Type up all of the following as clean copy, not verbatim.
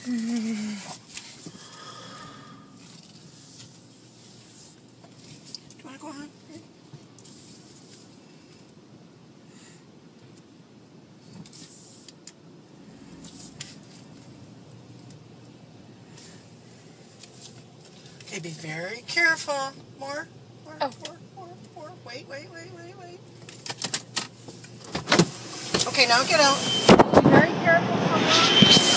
you want to go on? Okay, be very careful. More. Wait. Okay, now get out. Be very careful, come on.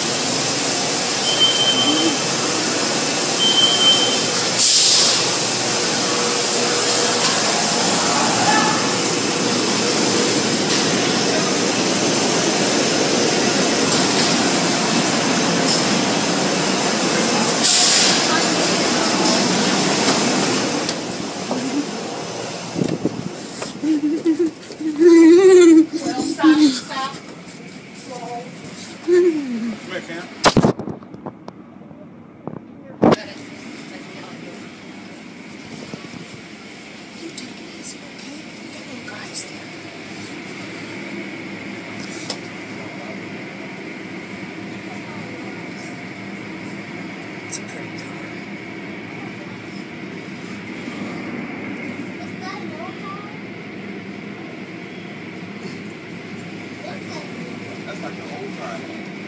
Well, stop. Slow. Come here, Cam. You take it easy, okay? You got little guys there. It's a pretty car. That's like the old car.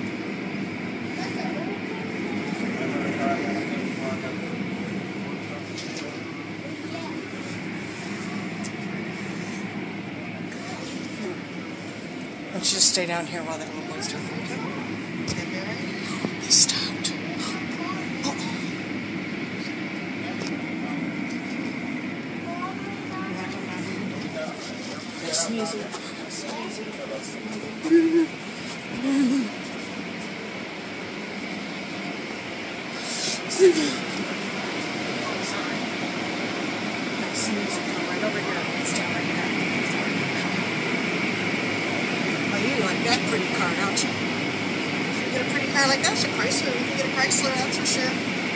Why don't you just stay down here while that little boy's talking, okay? He stopped. Sneezing. Right over here. Let's stand right here. Oh, you like that pretty car, don't you? If you get a pretty car like that, it's a Chrysler. You can get a Chrysler, that's for sure.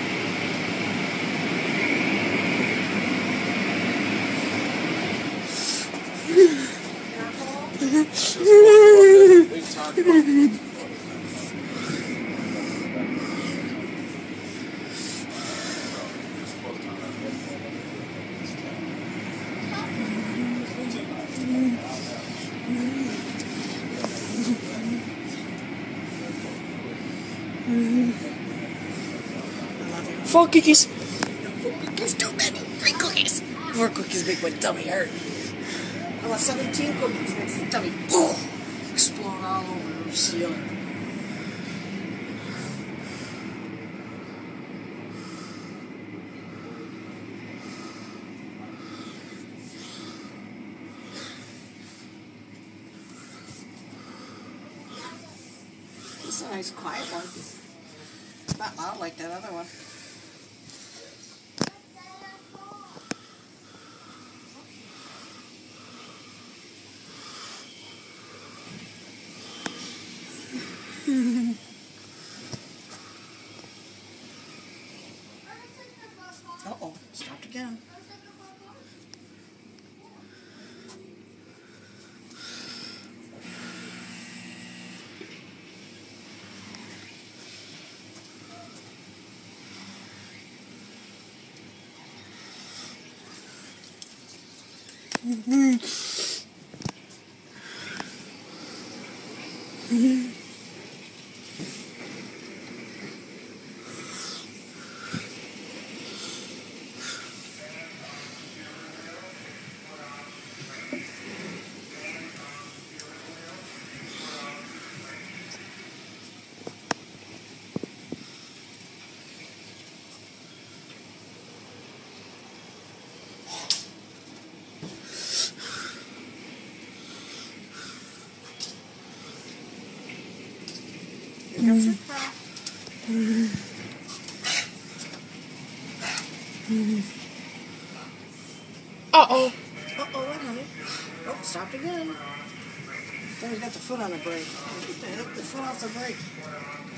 I love you. 4 cookies. No, 4 cookies, too many. 3 cookies. 4 cookies make my tummy hurt. I want 17 cookies. Makes the tummy explode all over the ceiling. This is a nice quiet one. It's not loud like that other one. Uh-oh, stopped again. Here comes your car. Uh-oh. Uh-oh, what, honey? Oh, stopped again. Then he's got the foot on the brake. Get the foot off the brake.